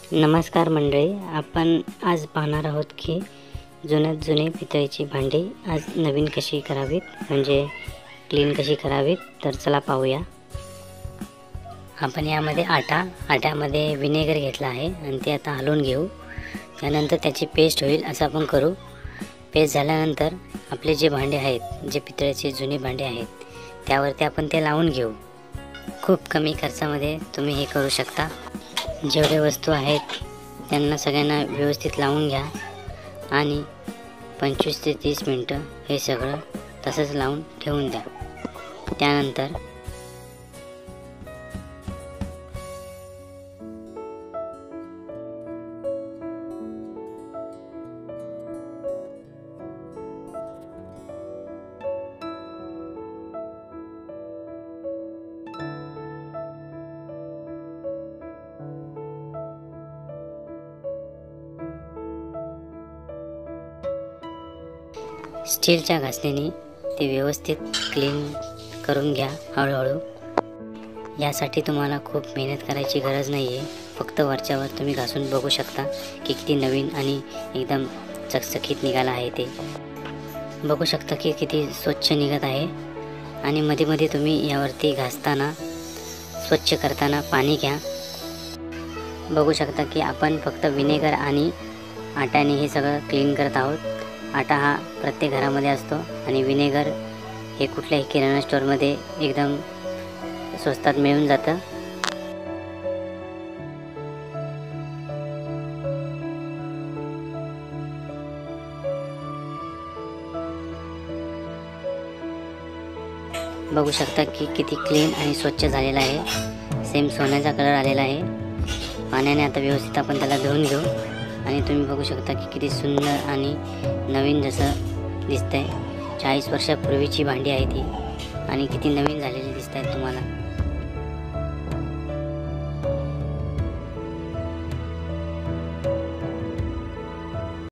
नमस्कार मंडळी, आपण आज पाहणार आहोत की जुन्यात जुनी पितळेची भांडी आज नवीन कशी करावीत, म्हणजे क्लीन कशी करावीत. तर चला पाहूया. आपण यामध्ये आट्यामध्ये विनेगर घेतला आहे आणि ते आता हलवून घेऊ. त्यानंतर त्याची पेस्ट होईल असं आपण करू. पेस्ट झाल्यानंतर आपले जे भांडे आहेत, जे पितळेचे जुने भांडे आहेत, त्यावरती आपण ते लावून घेऊ. खूप कमी खर्चामध्ये तुम्ही हे करू शकता. जेवढे वस्तू आहेत त्यांना सगळ्यांना व्यवस्थित लावून घ्या आणि 25 ते 30 मिनटं हे सगळं तसंच लावून ठेवून द्या. त्यानंतर स्टीलच्या घासणीने ते व्यवस्थित क्लीन करून घ्या हळूहळू. यासाठी तुम्हाला खूप मेहनत करायची गरज नाही आहे. फक्त वरच्यावर तुम्ही घासून बघू शकता की किती नवीन आणि एकदम चकचकीत निघाला आहे. ते बघू शकता की किती स्वच्छ निघत आहे. आणि मध्ये मध्ये तुम्ही यावरती घासताना, स्वच्छ करताना पाणी घ्या. बघू शकता की आपण फक्त विनेगर आणि आट्याने हे सगळं क्लीन करत आहोत. आटा हा प्रत्येक घरामध्ये असतो आणि विनेगर हे कुठल्याही किराणा स्टोअरमध्ये एकदम स्वस्तात मिळून जातं. बघू शकता की किती क्लीन आणि स्वच्छ झालेला आहे. सेम सोन्याचा कलर आलेला आहे. पाण्याने आता व्यवस्थित आपण त्याला धुवून घेऊ. आणि तुम्ही बघू शकता की किती सुंदर आणि नवीन जसं दिसतंय. 40 वर्षापूर्वीची भांडी आहे ती आणि किती नवीन झालेली दिसत आहेत तुम्हाला.